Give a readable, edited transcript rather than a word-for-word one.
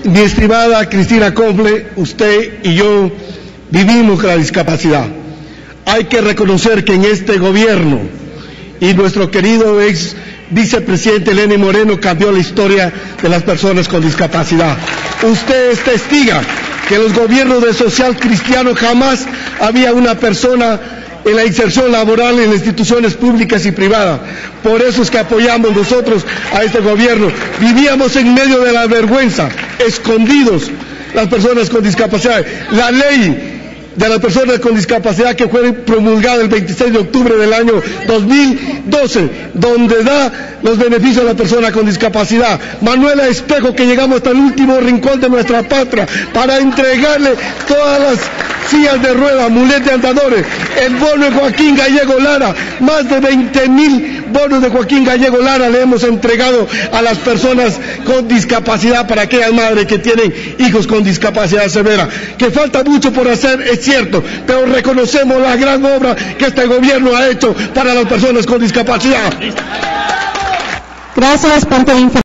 mi estimada Cristina Confle, usted y yo vivimos con la discapacidad. Hay que reconocer que en este gobierno y nuestro querido ex vicepresidente Lenín Moreno cambió la historia de las personas con discapacidad. Usted es testiga que en los gobiernos de social cristiano jamás había una persona en la inserción laboral en las instituciones públicas y privadas. Por eso es que apoyamos nosotros a este gobierno. Vivíamos en medio de la vergüenza, escondidos las personas con discapacidad. La ley de las personas con discapacidad que fue promulgada el 26 de octubre del año 2012, donde da los beneficios a la persona con discapacidad. Manuela Espejo, que llegamos hasta el último rincón de nuestra patria para entregarle todas las sillas de ruedas, muletas de andadores, el bono de Joaquín Gallego Lara, más de 20.000 bonos de Joaquín Gallego Lara le hemos entregado a las personas con discapacidad, para aquellas madres que tienen hijos con discapacidad severa. Que falta mucho por hacer, es cierto, pero reconocemos la gran obra que este gobierno ha hecho para las personas con discapacidad. Gracias, punto de información.